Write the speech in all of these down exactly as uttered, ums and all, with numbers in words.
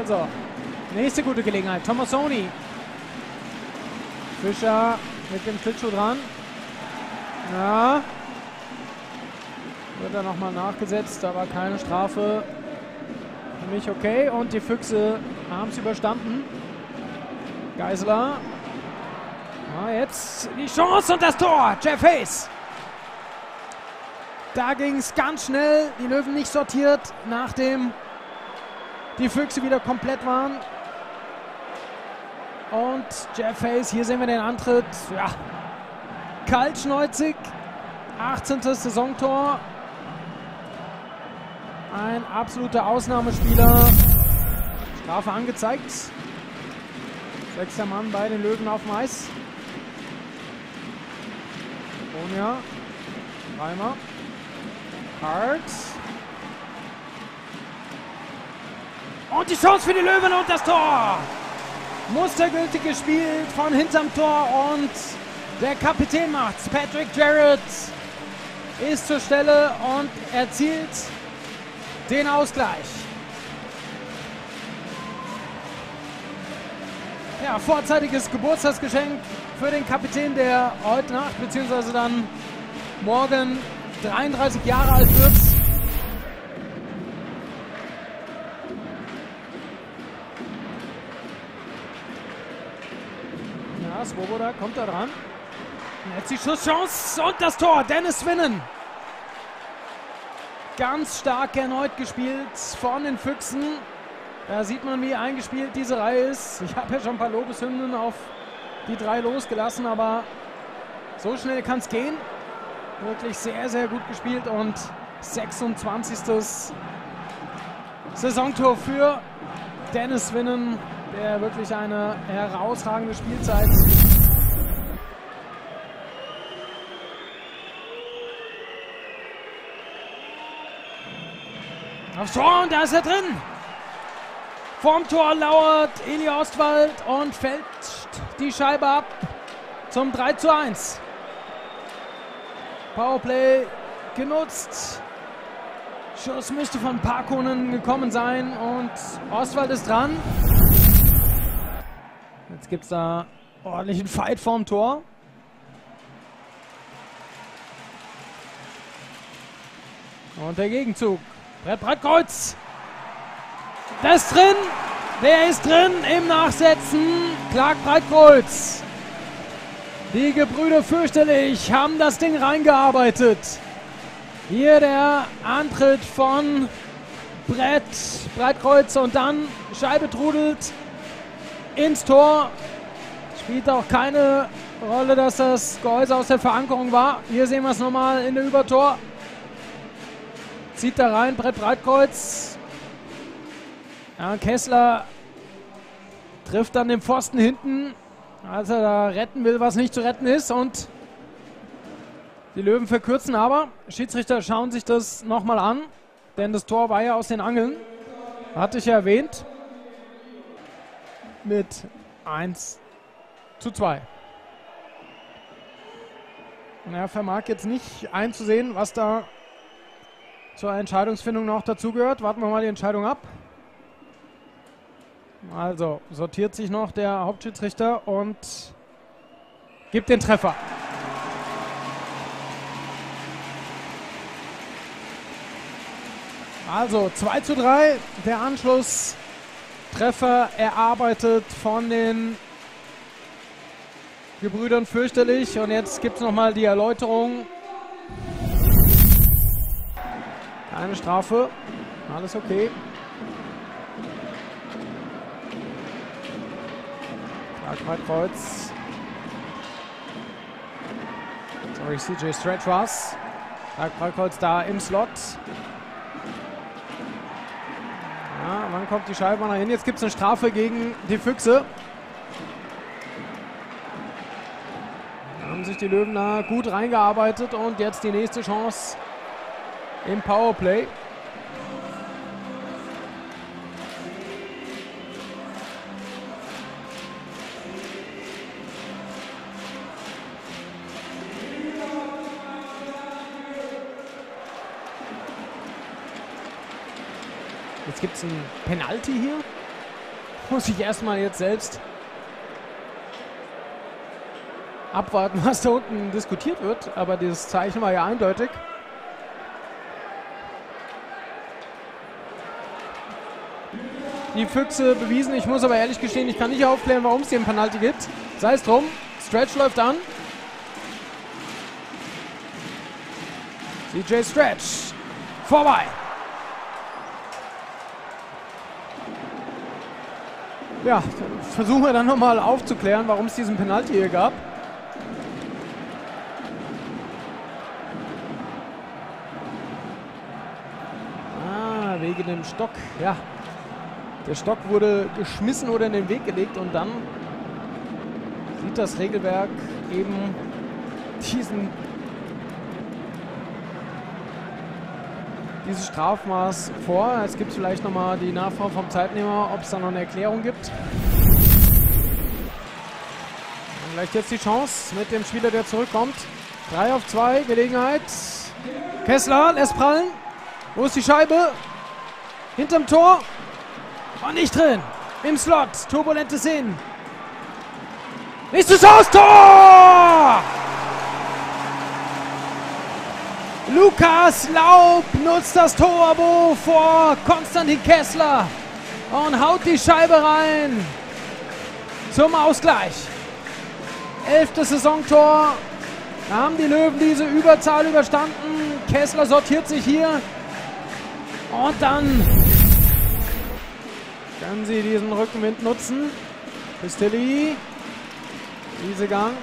Also, nächste gute Gelegenheit. Tomasoni. Fischer mit dem Schlittschuh dran. Ja. Wird er nochmal nachgesetzt, aber keine Strafe. Für mich okay. Und die Füchse haben es überstanden. Geisler. Ja, jetzt die Chance und das Tor. Jeff Hayes. Da ging es ganz schnell. Die Löwen nicht sortiert, nachdem die Füchse wieder komplett waren. Und Jeff Hayes, hier sehen wir den Antritt. Ja, kaltschnäuzig. achtzehntes Saisontor. Ein absoluter Ausnahmespieler. Strafe angezeigt. Sechster Mann bei den Löwen auf dem Eis. Bonja. Reimer. Hart. Und die Chance für die Löwen und das Tor. Mustergültig gespielt von hinterm Tor und der Kapitän macht's. Patrick Jarrett ist zur Stelle und erzielt den Ausgleich. Ja, vorzeitiges Geburtstagsgeschenk für den Kapitän, der heute Nacht bzw. dann morgen dreiunddreißig Jahre alt wird. Ja, Swoboda kommt da dran. Und jetzt die Schusschance und das Tor. Dennis Winnen. Ganz stark erneut gespielt von den Füchsen. Da sieht man, wie eingespielt diese Reihe ist. Ich habe ja schon ein paar Lobeshymnen auf die drei losgelassen, aber so schnell kann es gehen. Wirklich sehr, sehr gut gespielt und sechsundzwanzigstes Saisontor für Dennis Winnen, der wirklich eine herausragende Spielzeit aufs Tor und da ist er drin. Vorm Tor lauert Eli Ostwald und fällt die Scheibe ab zum drei zu eins. Powerplay genutzt. Schuss müsste von Parkonen gekommen sein und Ostwald ist dran. Jetzt gibt es da ordentlichen Fight vorm Tor. Und der Gegenzug. Brett Breitkreuz. Das ist drin. Der ist drin im Nachsetzen. Clark Breitkreuz. Die Gebrüder fürchterlich haben das Ding reingearbeitet. Hier der Antritt von Brett Breitkreuz und dann Scheibe trudelt ins Tor. Spielt auch keine Rolle, dass das Gehäuse aus der Verankerung war. Hier sehen wir es nochmal in der Übertor. Zieht da rein, Brett Breitkreuz. Ja, Kessler trifft dann den Pfosten hinten, als er da retten will, was nicht zu retten ist. Und die Löwen verkürzen, aber Schiedsrichter schauen sich das nochmal an. Denn das Tor war ja aus den Angeln. Hatte ich ja erwähnt. Mit eins zu zwei. Und er vermag jetzt nicht einzusehen, was da zur Entscheidungsfindung noch dazugehört. Warten wir mal die Entscheidung ab. Also sortiert sich noch der Hauptschiedsrichter und gibt den Treffer. Also zwei zu drei. Der Anschlusstreffer erarbeitet von den Gebrüdern fürchterlich. Und jetzt gibt es nochmal die Erläuterung. Keine Strafe. Alles okay. Breitkreuz. Sorry, C J Stretchwas. Breitkreuz da im Slot. Ja, wann kommt die Scheibe nach hin? Jetzt gibt es eine Strafe gegen die Füchse. Da haben sich die Löwen da gut reingearbeitet und jetzt die nächste Chance im Powerplay. Jetzt gibt es ein Penalty hier. muss ich erstmal jetzt selbst abwarten, was da unten diskutiert wird. Aber dieses Zeichen war ja eindeutig. Die Füchse bewiesen. Ich muss aber ehrlich gestehen, ich kann nicht aufklären, warum es hier einen Penalty gibt. Sei es drum. Stretch läuft an. C J Stretch. Vorbei. Ja, versuchen wir dann nochmal aufzuklären, warum es diesen Penalty hier gab. Ah, wegen dem Stock. Ja. Der Stock wurde geschmissen oder in den Weg gelegt und dann sieht das Regelwerk eben diesen, dieses Strafmaß vor. Jetzt gibt es vielleicht nochmal die Nachfrage vom Zeitnehmer, ob es da noch eine Erklärung gibt. Und vielleicht jetzt die Chance mit dem Spieler, der zurückkommt. drei auf zwei, Gelegenheit. Kessler lässt prallen. Wo ist die Scheibe? Hinterm Tor. Und nicht drin. Im Slot. Turbulente Szenen. Nächstes Aus. Tor! Lukas Laub nutzt das Turbo vor Konstantin Kessler und haut die Scheibe rein zum Ausgleich. Elftes Saisontor. Da haben die Löwen diese Überzahl überstanden. Kessler sortiert sich hier. Und dann können sie diesen Rückenwind nutzen. Pistilli. Riesegang.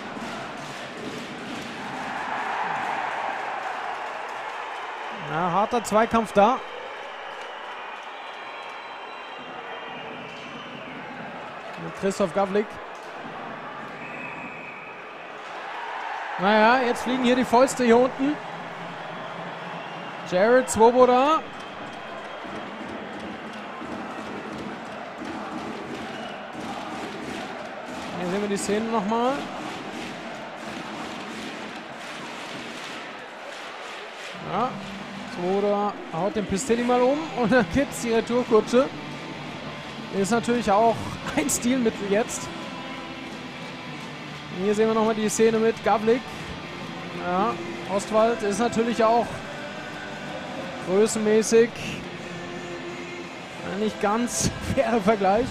Ja, harter Zweikampf da. Mit Christoph Gavlik. Naja, jetzt fliegen hier die Fäuste hier unten. Jared Swoboda. Hier sehen wir die Szene nochmal. Ja, Swoboda haut den Pistilli mal um und dann gibt es die Retourkutsche. Ist natürlich auch ein Stilmittel jetzt. Hier sehen wir nochmal die Szene mit Gavlik. Ja, Ostwald ist natürlich auch größenmäßig ein nicht ganz fairer Vergleich.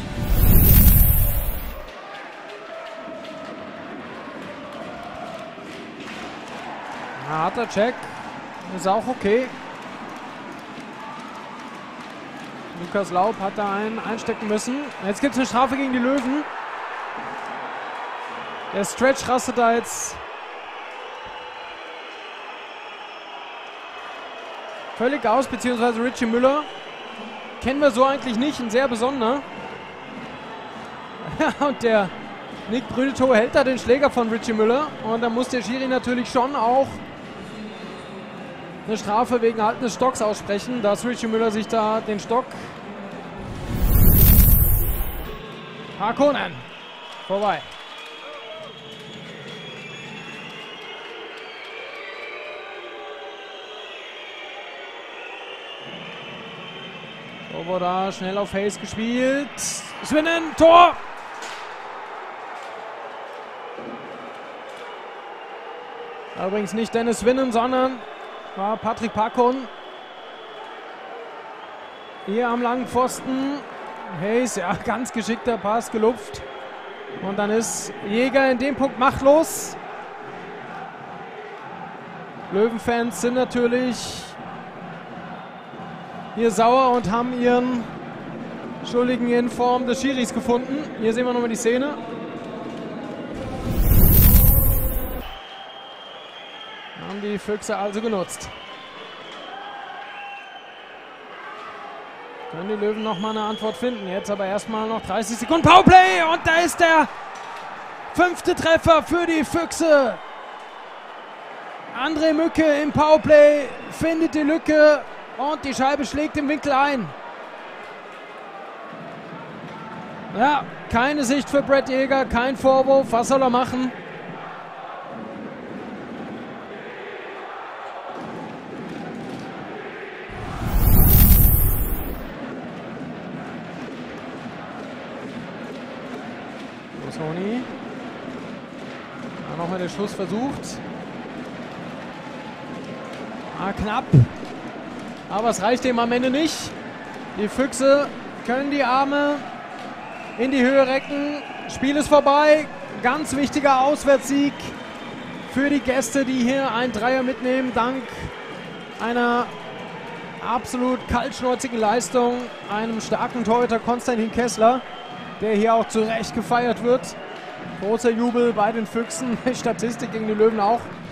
Ja, harter Check. Ist auch okay. Lukas Laub hat da einen einstecken müssen. Jetzt gibt es eine Strafe gegen die Löwen. Der Stretch rastet da jetzt völlig aus, beziehungsweise Richie Müller. Kennen wir so eigentlich nicht, ein sehr besonderer. Und der Nick Brüdetow hält da den Schläger von Richie Müller. Und da muss der Schiri natürlich schon auch eine Strafe wegen Halten des Stocks aussprechen, dass Richie Müller sich da den Stock... Harkonnen. Vorbei. Swoboda schnell auf Hayes gespielt. Swinnen, Tor! Übrigens nicht Dennis Swinnen, sondern war Patrick Parkon. Hier am langen Pfosten. Hayes, ja, ganz geschickter Pass gelupft. Und dann ist Jäger in dem Punkt machtlos. Löwenfans sind natürlich hier sauer und haben ihren Schuldigen in Form des Schiris gefunden. Hier sehen wir nochmal die Szene. Haben die Füchse also genutzt. Können die Löwen nochmal eine Antwort finden. Jetzt aber erstmal noch dreißig Sekunden Powerplay. Und da ist der fünfte Treffer für die Füchse. André Mücke im Powerplay findet die Lücke. Und die Scheibe schlägt im Winkel ein. Ja, keine Sicht für Brett Jäger, kein Vorwurf. Was soll er machen? Busoni. Nochmal der Schuss versucht. Ah, knapp. Aber es reicht ihm am Ende nicht. Die Füchse können die Arme in die Höhe recken. Spiel ist vorbei. Ganz wichtiger Auswärtssieg für die Gäste, die hier ein Dreier mitnehmen, dank einer absolut kaltschnäuzigen Leistung, einem starken Torhüter Konstantin Kessler, der hier auch zu Recht gefeiert wird. Großer Jubel bei den Füchsen, Statistik gegen die Löwen auch.